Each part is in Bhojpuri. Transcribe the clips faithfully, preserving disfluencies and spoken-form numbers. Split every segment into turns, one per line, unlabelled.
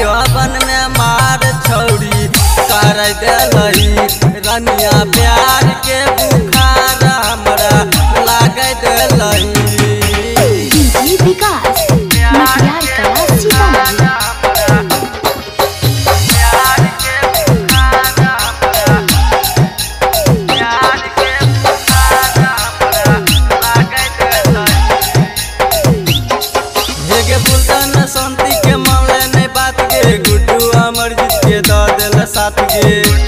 यौवन में मार छौरी कर दिलई रनिया प्यार के बुखार हमरा लाग दिलई।
डीजे विकास मटियार कला सीतामढ़ी।
शांति के मामले नहीं बात गे गुड्डू अमरजीत के द दिल साथ गे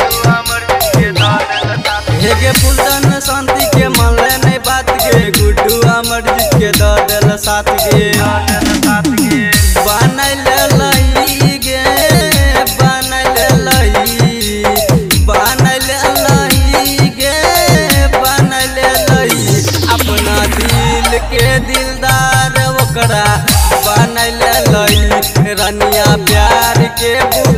हेगे फुलटन शांति के मामले नहीं बात गे गुड्डू अमरजीत के द दिल साथ गे बनल लई गे बनल लई बनल लई गे बनल लई अपना दिल के दिलदार ओकरा बनल लई रनिया प्यार के